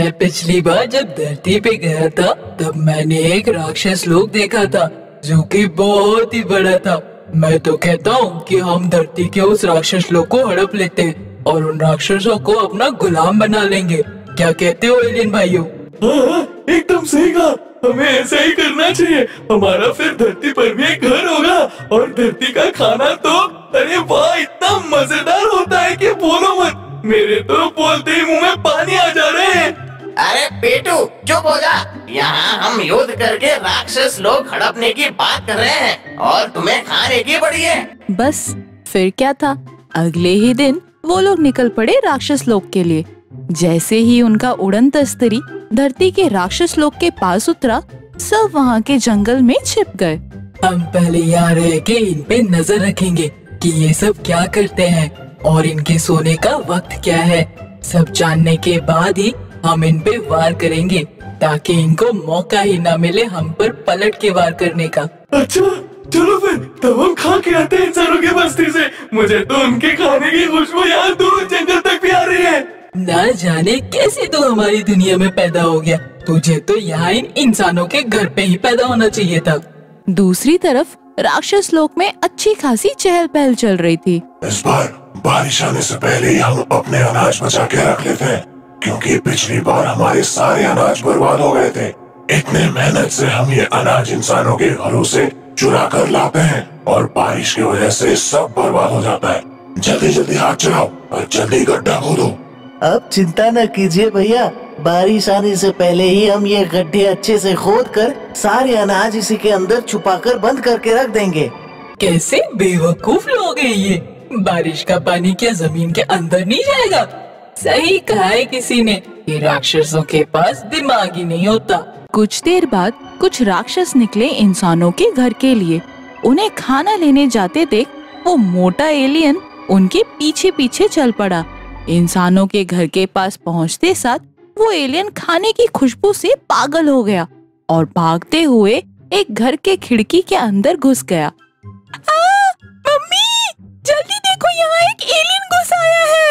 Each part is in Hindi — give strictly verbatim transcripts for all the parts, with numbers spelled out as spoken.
मैं पिछली बार जब धरती पे गया था तब मैंने एक राक्षस लोक देखा था जो कि बहुत ही बड़ा था। मैं तो कहता हूँ कि हम धरती के उस राक्षस लोक को हड़प लेते हैं और उन राक्षसों को अपना गुलाम बना लेंगे। क्या कहते हो एलियन भाइयों? हाँ, एकदम सही कहा। हमें ऐसा ही करना चाहिए। हमारा फिर धरती पर भी एक घर होगा और धरती का खाना तो अरे वाह इतना मजेदार होता है कि बोलो मत। मेरे तो बोलते ही मुंह में पानी आ जा रहे हैं। अरे पेटू चुप हो जा। यहाँ हम युद्ध करके राक्षस लोग हड़पने की बात कर रहे हैं और तुम्हें खाने की पड़ी है। बस फिर क्या था, अगले ही दिन वो लोग निकल पड़े राक्षस लोक के लिए। जैसे ही उनका उड़न तस्तरी धरती के राक्षस लोक के पास उतरा, सब वहाँ के जंगल में छिप गए। हम पहले यहाँ रह के इन पे नजर रखेंगे कि ये सब क्या करते हैं और इनके सोने का वक्त क्या है। सब जानने के बाद ही हम इन पे वार करेंगे ताकि इनको मौका ही ना मिले हम पर पलट के वार करने का। अच्छा चलो फिर तब हम खा के आते हैं इंसानों की बस्ती से। मुझे तो उनके खाने की खुशबू यहाँ दूर जंगल तक भी आ रही है। ना जाने कैसे तो हमारी दुनिया में पैदा हो गया। तुझे तो यहाँ इन इंसानों के घर पे ही पैदा होना चाहिए था। दूसरी तरफ राक्षस लोक में अच्छी खासी चहल पहल चल रही थी। इस बार बारिश आने से पहले ही हम अपने अनाज बचा के रख लेते हैं, क्योंकि पिछली बार हमारे सारे अनाज बर्बाद हो गए थे। इतने मेहनत से हम ये अनाज इंसानों के घरों से चुरा कर लाते हैं और बारिश की वजह से सब बर्बाद हो जाता है। जल्दी जल्दी हाथ चलाओ और जल्दी गड्ढा खोदो। अब चिंता न कीजिए भैया, बारिश आने से पहले ही हम ये गड्ढे अच्छे से खोद कर सारे अनाज इसी के अंदर छुपाकर बंद करके रख देंगे। कैसे बेवकूफ लोग हैं ये। बारिश का पानी क्या जमीन के अंदर नहीं जाएगा? सही कहा है किसी ने, ये राक्षसों के पास दिमाग ही नहीं होता। कुछ देर बाद कुछ राक्षस निकले इंसानों के घर के लिए। उन्हें खाना लेने जाते देख वो मोटा एलियन उनके पीछे पीछे चल पड़ा। इंसानों के घर के पास पहुंचते साथ वो एलियन खाने की खुशबू से पागल हो गया और भागते हुए एक घर के खिड़की के अंदर घुस गया। आ, मम्मी, जल्दी देखो, यहाँ एक एलियन घुस आया है।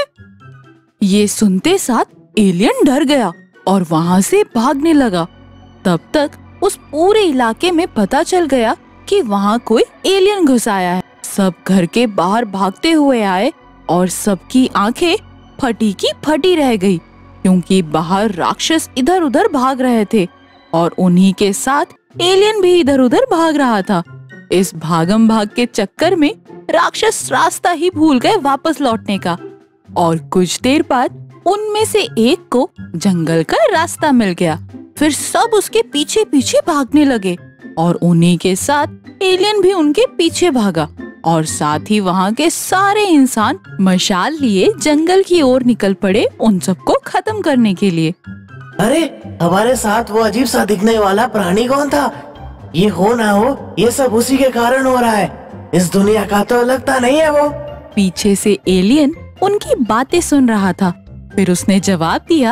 ये सुनते साथ एलियन डर गया और वहाँ से भागने लगा। तब तक उस पूरे इलाके में पता चल गया कि वहाँ कोई एलियन घुस आया है। सब घर के बाहर भागते हुए आए और सबकी आंखें फटी की फटी रह गई, क्योंकि बाहर राक्षस इधर उधर भाग रहे थे और उन्हीं के साथ एलियन भी इधर उधर भाग रहा था। इस भागम भाग के चक्कर में राक्षस रास्ता ही भूल गए वापस लौटने का और कुछ देर बाद उनमें से एक को जंगल का रास्ता मिल गया। फिर सब उसके पीछे पीछे भागने लगे और उन्हीं के साथ एलियन भी उनके पीछे भागा और साथ ही वहाँ के सारे इंसान मशाल लिए जंगल की ओर निकल पड़े उन सबको खत्म करने के लिए। अरे हमारे साथ वो अजीब सा दिखने वाला प्राणी कौन था? ये हो ना हो ये सब उसी के कारण हो रहा है। इस दुनिया का तो लगता नहीं है वो। पीछे से एलियन उनकी बातें सुन रहा था। फिर उसने जवाब दिया,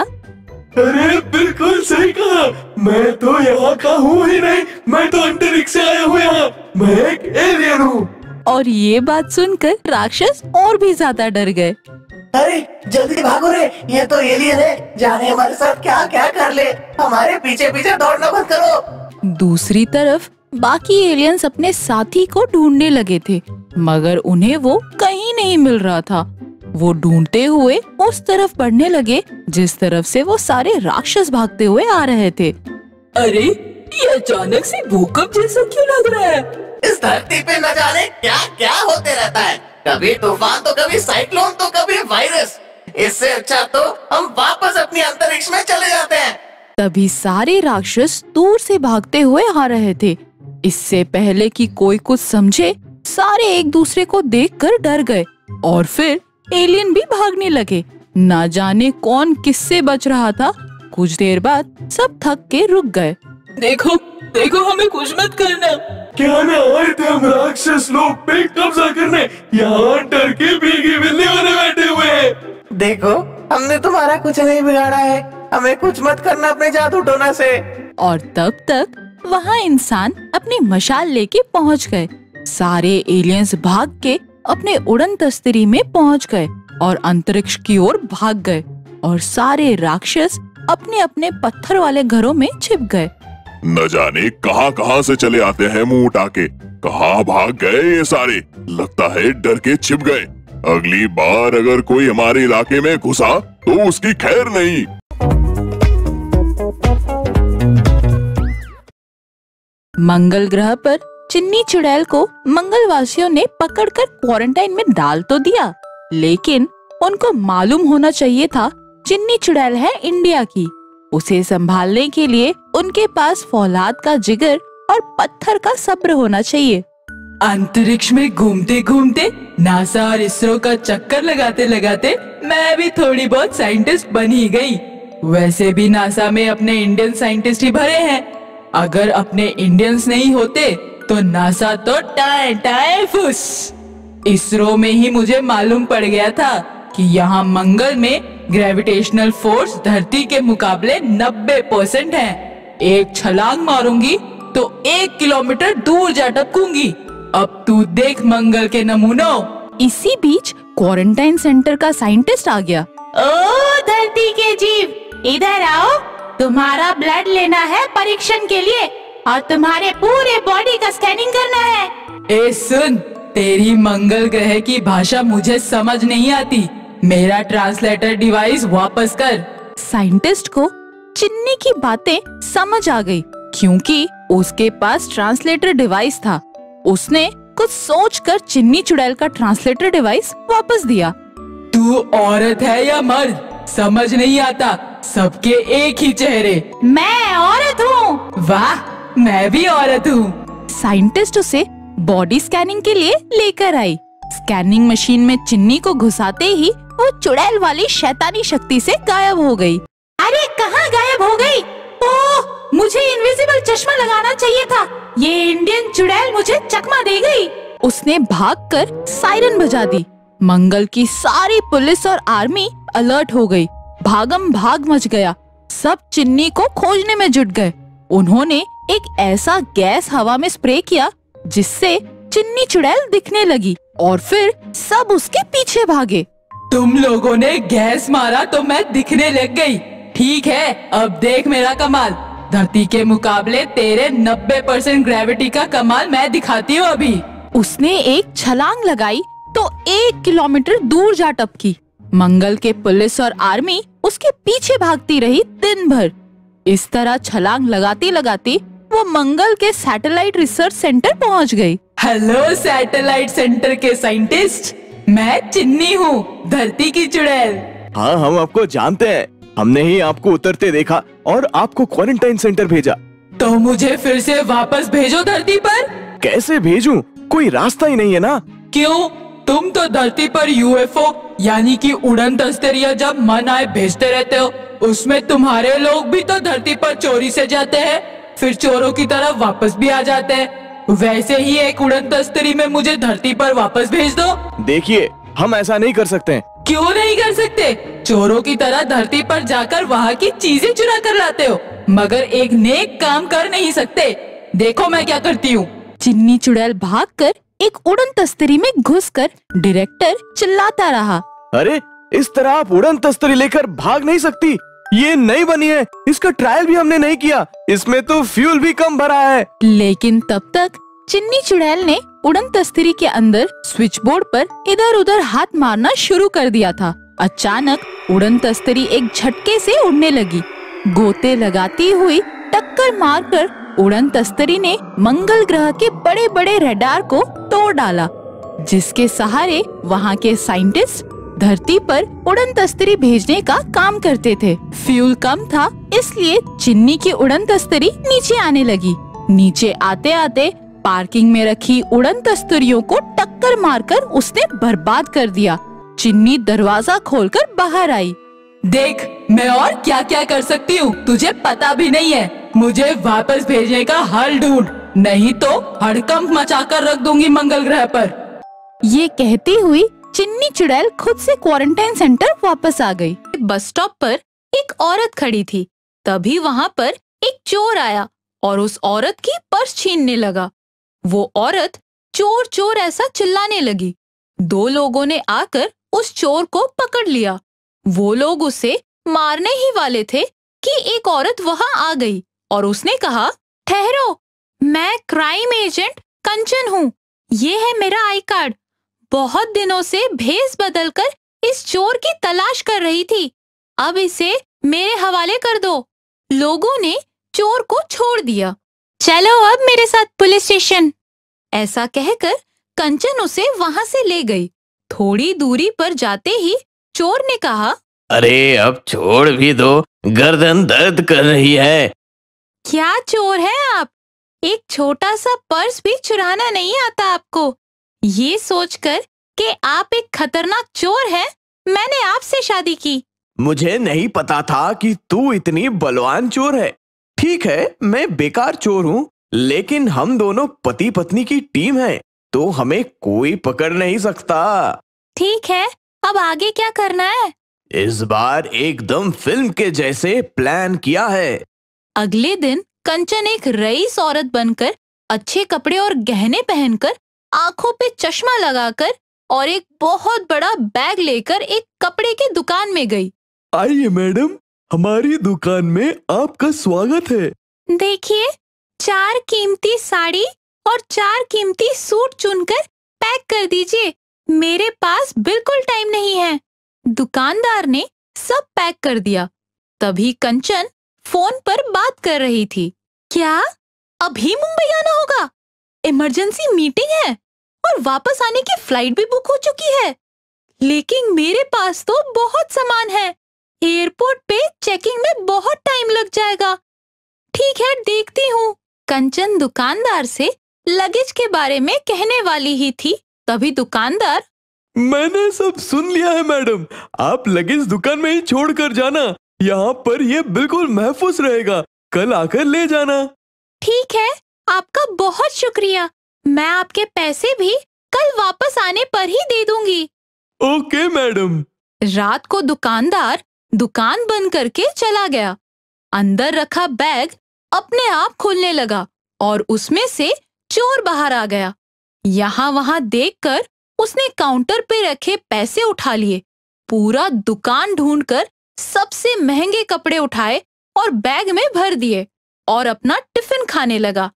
अरे बिल्कुल सही कहा। मैं तो यहाँ का हूँ ही नहीं, मैं तो अंतरिक्ष से आया हुआ यहाँ। मैं एक एलियन हूँ। और ये बात सुनकर राक्षस और भी ज्यादा डर गए। अरे जल्दी भागो रे, ये तो एलियन है, जाने हमारे साथ क्या क्या कर ले। हमारे पीछे पीछे दौड़ना बंद करो। दूसरी तरफ बाकी एलियंस अपने साथी को ढूंढने लगे थे, मगर उन्हें वो कहीं नहीं मिल रहा था। वो ढूंढते हुए उस तरफ बढ़ने लगे जिस तरफ से वो सारे राक्षस भागते हुए आ रहे थे। अरे ये अचानक से भूकंप जैसा क्यों लग रहा है? इस धरती पे न जाने क्या क्या होते रहता है, कभी तूफान तो कभी साइक्लोन तो कभी वायरस। इससे अच्छा तो हम वापस अपनी अंतरिक्ष में चले जाते हैं। तभी सारे राक्षस दूर से भागते हुए आ रहे थे। इससे पहले कि कोई कुछ समझे, सारे एक दूसरे को देखकर डर गए और फिर एलियन भी भागने लगे। ना जाने कौन किससे बच रहा था। कुछ देर बाद सब थक के रुक गए। देखो देखो, हमें कुछ मत करना। क्या ना आए थे हम राक्षस लोग पे कब्जा करने, यहाँ डर के भीगी बिल्ली बने बैठे हुए हैं। देखो हमने तुम्हारा कुछ नहीं बिगाड़ा है, हमें कुछ मत करना अपने जादू टोना से। और तब तक वहाँ इंसान अपनी मशाल लेके पहुँच गए। सारे एलियंस भाग के अपने उड़न तस्तरी में पहुँच गए और अंतरिक्ष की ओर भाग गए और सारे राक्षस अपने अपने पत्थर वाले घरों में छिप गए। न जाने कहां कहां से चले आते हैं मुंह उठा के, कहां भाग गए ये सारे। लगता है डर के छिप गए। अगली बार अगर कोई हमारे इलाके में घुसा तो उसकी खैर नहीं। मंगल ग्रह पर चिन्नी चुड़ैल को मंगलवासियों ने पकड़कर क्वारंटाइन में डाल तो दिया, लेकिन उनको मालूम होना चाहिए था चिन्नी चुड़ैल है इंडिया की। उसे संभालने के लिए उनके पास फौलाद का जिगर और पत्थर का सब्र होना चाहिए। अंतरिक्ष में घूमते घूमते, नासा और इसरो का चक्कर लगाते लगाते मैं भी थोड़ी बहुत साइंटिस्ट बन ही गई। वैसे भी नासा में अपने इंडियन साइंटिस्ट ही भरे हैं। अगर अपने इंडियंस नहीं होते तो नासा तो टाए टाए फुस। इसरो में ही मुझे मालूम पड़ गया था कि यहाँ मंगल में ग्रेविटेशनल फोर्स धरती के मुकाबले नब्बे परसेंट है। एक छलांग मारूंगी तो एक किलोमीटर दूर जा टपकूंगी। अब तू देख मंगल के नमूनों। इसी बीच क्वारंटाइन सेंटर का साइंटिस्ट आ गया। ओ धरती के जीव, इधर आओ। तुम्हारा ब्लड लेना है परीक्षण के लिए और तुम्हारे पूरे बॉडी का स्कैनिंग करना है। ए सुन, तेरी मंगल ग्रह की भाषा मुझे समझ नहीं आती। मेरा ट्रांसलेटर डिवाइस वापस कर। साइंटिस्ट को चिन्नी की बातें समझ आ गई, क्योंकि उसके पास ट्रांसलेटर डिवाइस था। उसने कुछ सोचकर चिन्नी चुड़ैल का ट्रांसलेटर डिवाइस वापस दिया। तू औरत है या मर्द समझ नहीं आता, सबके एक ही चेहरे। मैं औरत हूँ। वाह, मैं भी औरत हूँ। साइंटिस्ट उसे बॉडी स्कैनिंग के लिए लेकर आई। स्कैनिंग मशीन में चिन्नी को घुसाते ही वो चुड़ैल वाली शैतानी शक्ति से गायब हो गई। अरे कहाँ गायब हो गई? ओह, मुझे इनविजिबल चश्मा लगाना चाहिए था। ये इंडियन चुड़ैल मुझे चकमा दे गई। उसने भागकर सायरन बजा दी। मंगल की सारी पुलिस और आर्मी अलर्ट हो गई। भागम भाग मच गया। सब चिन्नी को खोजने में जुट गए। उन्होंने एक ऐसा गैस हवा में स्प्रे किया जिससे चिन्नी चुड़ैल दिखने लगी और फिर सब उसके पीछे भागे। तुम लोगों ने गैस मारा तो मैं दिखने लग गई। ठीक है, अब देख मेरा कमाल। धरती के मुकाबले तेरे नब्बे परसेंट ग्रेविटी का कमाल मैं दिखाती हूँ अभी। उसने एक छलांग लगाई तो एक किलोमीटर दूर जा टपकी। मंगल के पुलिस और आर्मी उसके पीछे भागती रही दिन भर। इस तरह छलांग लगाती लगाती वो मंगल के सैटेलाइट रिसर्च सेंटर पहुंच गई। हेलो सैटेलाइट सेंटर के साइंटिस्ट, मैं चिन्नी हूँ, धरती की चुड़ैल। हाँ, हम आपको जानते हैं। हमने ही आपको उतरते देखा और आपको क्वारंटाइन सेंटर भेजा। तो मुझे फिर से वापस भेजो धरती पर। कैसे भेजूं? कोई रास्ता ही नहीं है ना। क्यों? तुम तो धरती पर यूएफओ यानी कि उड़न तस्तरिया जब मन आए भेजते रहते हो। उसमें तुम्हारे लोग भी तो धरती पर चोरी से जाते हैं, फिर चोरों की तरफ वापस भी आ जाते हैं। वैसे ही एक उड़न तस्तरी में मुझे धरती पर वापस भेज दो। देखिए, हम ऐसा नहीं कर सकते। क्यों नहीं कर सकते? चोरों की तरह धरती पर जाकर वहाँ की चीजें चुरा कर लाते हो, मगर एक नेक काम कर नहीं सकते। देखो मैं क्या करती हूँ। चिन्नी चुड़ैल भागकर एक उड़न तस्तरी में घुसकर डायरेक्टर चिल्लाता रहा। अरे, इस तरह आप उड़न तस्तरी लेकर भाग नहीं सकती। ये नई बनी है, इसका ट्रायल भी हमने नहीं किया। इसमें तो फ्यूल भी कम भरा है। लेकिन तब तक चिन्नी चुड़ैल ने उड़न तस्तरी के अंदर स्विच बोर्ड पर इधर उधर हाथ मारना शुरू कर दिया था। अचानक उड़न तस्तरी एक झटके से उड़ने लगी। गोते लगाती हुई टक्कर मारकर उड़न तस्तरी ने मंगल ग्रह के बड़े बड़े रडार को तोड़ डाला, जिसके सहारे वहाँ के साइंटिस्ट धरती पर उड़न तस्तरी भेजने का काम करते थे। फ्यूल कम था, इसलिए चिन्नी की उड़न तस्तरी नीचे आने लगी। नीचे आते आते पार्किंग में रखी उड़न तस्तरियों को टक्कर मारकर उसने बर्बाद कर दिया। चिन्नी दरवाजा खोलकर बाहर आई। देख, मैं और क्या क्या कर सकती हूँ तुझे पता भी नहीं है। मुझे वापस भेजने का हल ढूंढ, नहीं तो हड़कंप मचाकर रख दूंगी मंगल ग्रह पर। ये कहती हुई चिन्नी चुड़ैल खुद से क्वारंटाइन सेंटर वापस आ गई। बस स्टॉप पर एक औरत खड़ी थी। तभी वहाँ पर एक चोर आया और उस औरत की पर्स छीनने लगा। वो औरत चोर चोर ऐसा चिल्लाने लगी। दो लोगों ने आकर उस चोर को पकड़ लिया। वो लोग उसे मारने ही वाले थे कि एक औरत वहां आ गई और उसने कहा, ठहरो, मैं क्राइम एजेंट कंचन हूँ। ये है मेरा आई कार्ड। बहुत दिनों से भेस बदलकर इस चोर की तलाश कर रही थी। अब इसे मेरे हवाले कर दो। लोगों ने चोर को छोड़ दिया। चलो अब मेरे साथ पुलिस स्टेशन। ऐसा कहकर कंचन उसे वहां से ले गई। थोड़ी दूरी पर जाते ही चोर ने कहा, अरे अब छोड़ भी दो, गर्दन दर्द कर रही है। क्या चोर है आप? एक छोटा सा पर्स भी चुराना नहीं आता आपको। ये सोचकर कि आप एक खतरनाक चोर हैं, मैंने आपसे शादी की। मुझे नहीं पता था कि तू इतनी बलवान चोर है। ठीक है, मैं बेकार चोर हूँ, लेकिन हम दोनों पति पत्नी की टीम है, तो हमें कोई पकड़ नहीं सकता। ठीक है, अब आगे क्या करना है? इस बार एकदम फिल्म के जैसे प्लान किया है। अगले दिन कंचन एक रईस औरत बनकर, अच्छे कपड़े और गहने पहनकर, आंखों पे चश्मा लगाकर और एक बहुत बड़ा बैग लेकर एक कपड़े की दुकान में गई। आइए मैडम, हमारी दुकान में आपका स्वागत है। देखिए, चार कीमती साड़ी और चार कीमती सूट चुनकर पैक कर दीजिए। मेरे पास बिल्कुल टाइम नहीं है। दुकानदार ने सब पैक कर दिया। तभी कंचन फोन पर बात कर रही थी। क्या अभी मुंबई आना होगा? इमरजेंसी मीटिंग है और वापस आने की फ्लाइट भी बुक हो चुकी है। लेकिन मेरे पास तो बहुत सामान है। एयरपोर्ट पे चेकिंग में बहुत टाइम लग जाएगा। ठीक है, देखती हूँ। कंचन दुकानदार से लगेज के बारे में कहने वाली ही थी, तभी दुकानदार, मैंने सब सुन लिया है मैडम, आप लगेज दुकान में ही छोड़ कर जाना। यहाँ पर ये बिल्कुल महफूज रहेगा, कल आकर ले जाना। ठीक है, आपका बहुत शुक्रिया। मैं आपके पैसे भी कल वापस आने पर ही दे दूंगी। Okay madam. रात को दुकानदार दुकान बंद करके चला गया। अंदर रखा बैग अपने आप खुलने लगा और उसमें से चोर बाहर आ गया। यहाँ वहां देखकर उसने काउंटर पे रखे पैसे उठा लिए, पूरा दुकान ढूंढकर सबसे महंगे कपड़े उठाए और बैग में भर दिए और अपना टिफिन खाने लगा।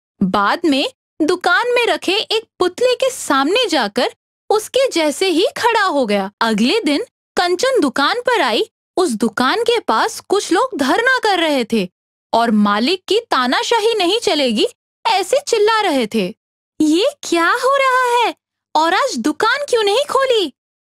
बाद में दुकान में रखे एक पुतले के सामने जाकर उसके जैसे ही खड़ा हो गया। अगले दिन कंचन दुकान पर आई। उस दुकान के पास कुछ लोग धरना कर रहे थे और मालिक की तानाशाही नहीं चलेगी ऐसे चिल्ला रहे थे। ये क्या हो रहा है और आज दुकान क्यों नहीं खोली?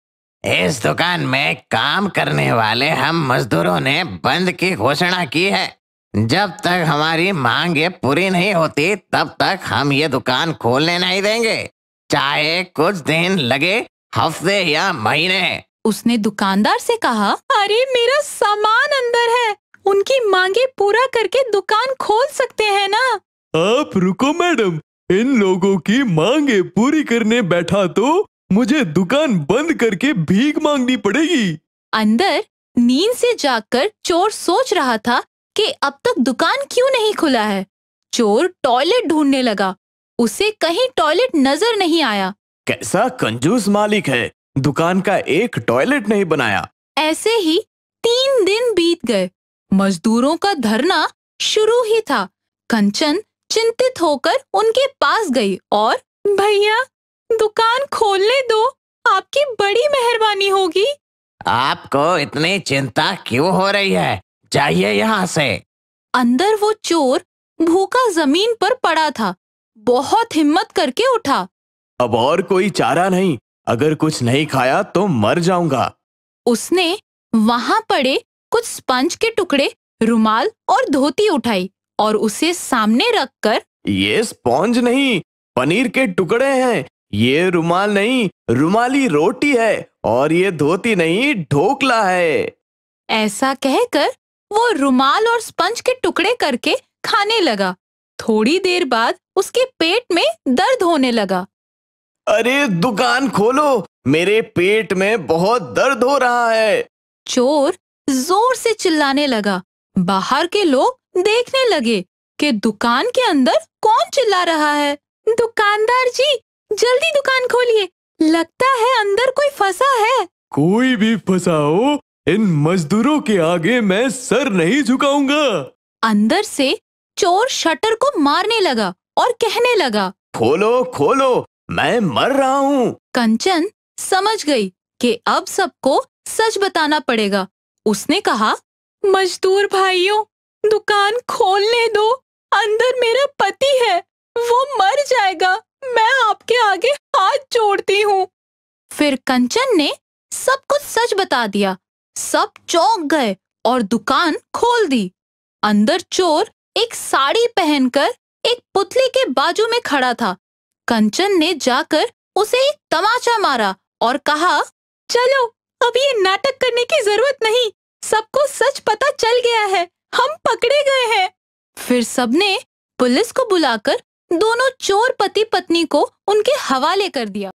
इस दुकान में काम करने वाले हम मजदूरों ने बंद की घोषणा की है। जब तक हमारी मांगे पूरी नहीं होती तब तक हम ये दुकान खोलने नहीं देंगे, चाहे कुछ दिन लगे, हफ्ते या महीने। उसने दुकानदार से कहा, अरे मेरा सामान अंदर है, उनकी मांगे पूरा करके दुकान खोल सकते हैं ना? आप रुको मैडम, इन लोगों की मांगे पूरी करने बैठा तो मुझे दुकान बंद करके भीख मांगनी पड़ेगी। अंदर नींद से जागकर चोर सोच रहा था कि अब तक दुकान क्यों नहीं खुला है। चोर टॉयलेट ढूंढने लगा, उसे कहीं टॉयलेट नजर नहीं आया। कैसा कंजूस मालिक है, दुकान का एक टॉयलेट नहीं बनाया। ऐसे ही तीन दिन बीत गए। मजदूरों का धरना शुरू ही था। कंचन चिंतित होकर उनके पास गई और, भैया दुकान खोलने दो, आपकी बड़ी मेहरबानी होगी। आपको इतनी चिंता क्यों हो रही है? जाइए यहाँ से। अंदर वो चोर भूखा जमीन पर पड़ा था। बहुत हिम्मत करके उठा। अब और कोई चारा नहीं, अगर कुछ नहीं खाया तो मर जाऊंगा। उसने वहां पड़े कुछ स्पंज के टुकड़े, रुमाल और धोती उठाई और उसे सामने रखकर, ये स्पॉन्ज नहीं, पनीर के टुकड़े हैं। ये रुमाल नहीं, रुमाली रोटी है। और ये धोती नहीं, ढोकला है। ऐसा कहकर वो रुमाल और स्पंज के टुकड़े करके खाने लगा। थोड़ी देर बाद उसके पेट में दर्द होने लगा। अरे दुकान खोलो, मेरे पेट में बहुत दर्द हो रहा है। चोर जोर से चिल्लाने लगा। बाहर के लोग देखने लगे कि दुकान के अंदर कौन चिल्ला रहा है। दुकानदार जी, जल्दी दुकान खोलिए, लगता है अंदर कोई फंसा है। कोई भी फंसा हो, इन मजदूरों के आगे मैं सर नहीं झुकाऊंगा। अंदर से चोर शटर को मारने लगा और कहने लगा, खोलो खोलो, मैं मर रहा हूँ। कंचन समझ गई कि अब सबको सच बताना पड़ेगा। उसने कहा, मजदूर भाइयों, दुकान खोलने दो, अंदर मेरा पति है, वो मर जाएगा, मैं आपके आगे हाथ जोड़ती हूँ। फिर कंचन ने सब कुछ सच बता दिया। सब चौंक गए और दुकान खोल दी। अंदर चोर एक साड़ी पहनकर एक पुतले के बाजू में खड़ा था। कंचन ने जाकर उसे एक तमाचा मारा और कहा, चलो अब ये नाटक करने की जरूरत नहीं, सबको सच पता चल गया है, हम पकड़े गए हैं। फिर सबने पुलिस को बुलाकर दोनों चोर पति पत्नी को उनके हवाले कर दिया।